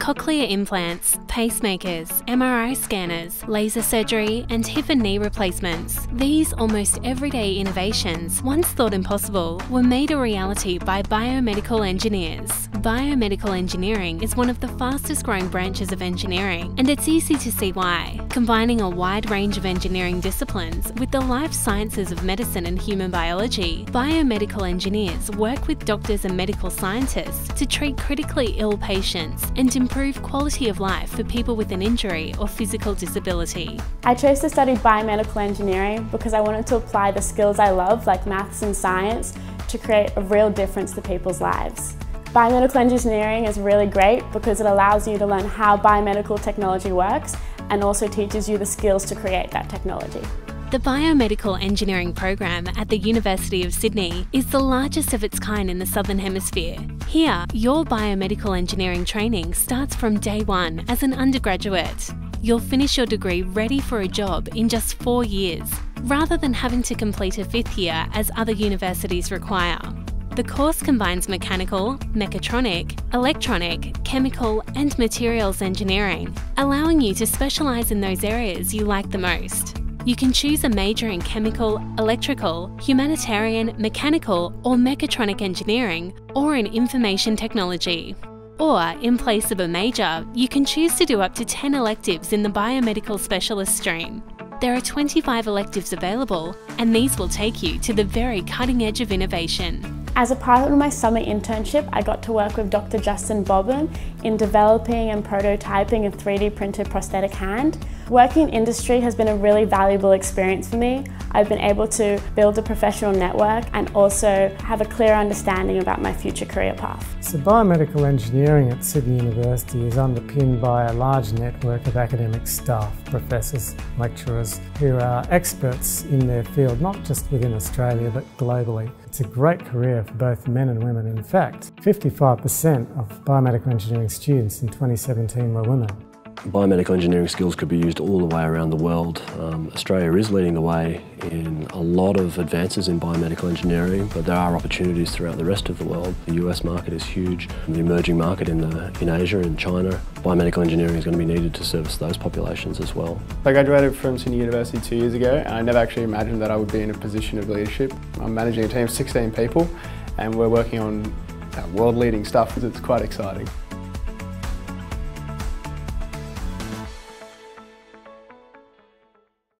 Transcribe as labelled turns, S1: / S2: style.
S1: cochlear implants, pacemakers, MRI scanners, laser surgery, and hip and knee replacements. These almost everyday innovations, once thought impossible, were made a reality by biomedical engineers. Biomedical engineering is one of the fastest growing branches of engineering, and it's easy to see why. Combining a wide range of engineering disciplines with the life sciences of medicine and human biology, biomedical engineers work with doctors and medical scientists to treat critically ill patients and improve quality of life for people with an injury or physical disability.
S2: I chose to study biomedical engineering because I wanted to apply the skills I love, like maths and science, to create a real difference to people's lives. Biomedical engineering is really great because it allows you to learn how biomedical technology works and also teaches you the skills to create that technology.
S1: The Biomedical Engineering program at the University of Sydney is the largest of its kind in the Southern Hemisphere. Here, your biomedical engineering training starts from day one as an undergraduate. You'll finish your degree ready for a job in just 4 years, rather than having to complete a 5th year as other universities require. The course combines mechanical, mechatronic, electronic, chemical and materials engineering, allowing you to specialise in those areas you like the most. You can choose a major in chemical, electrical, humanitarian, mechanical or mechatronic engineering, or in information technology. Or, in place of a major, you can choose to do up to 10 electives in the biomedical specialist stream. There are 25 electives available, and these will take you to the very cutting edge of innovation.
S2: As a part of my summer internship, I got to work with Dr. Justin Bobbin in developing and prototyping a 3D printed prosthetic hand. Working in industry has been a really valuable experience for me. I've been able to build a professional network and also have a clear understanding about my future career path.
S3: So biomedical engineering at Sydney University is underpinned by a large network of academic staff, professors, lecturers, who are experts in their field, not just within Australia but globally. It's a great career for both men and women. In fact, 55% of biomedical engineering students in 2017 were women.
S4: Biomedical engineering skills could be used all the way around the world. Australia is leading the way in a lot of advances in biomedical engineering, but there are opportunities throughout the rest of the world. The US market is huge. The emerging market in Asia and China, biomedical engineering is going to be needed to service those populations as well.
S5: I graduated from Sydney University 2 years ago, and I never actually imagined that I would be in a position of leadership. I'm managing a team of 16 people, and we're working on world-leading stuff. It's quite exciting.